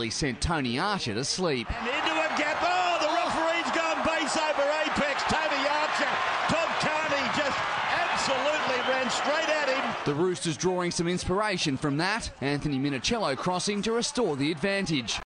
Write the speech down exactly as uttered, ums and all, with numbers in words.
sent Tony Archer to sleep. And into a gap. Oh, the referee's gone base over apex. Tony Archer. Todd Carney just absolutely ran straight at him. The Roosters drawing some inspiration from that. Anthony Minicello crossing to restore the advantage.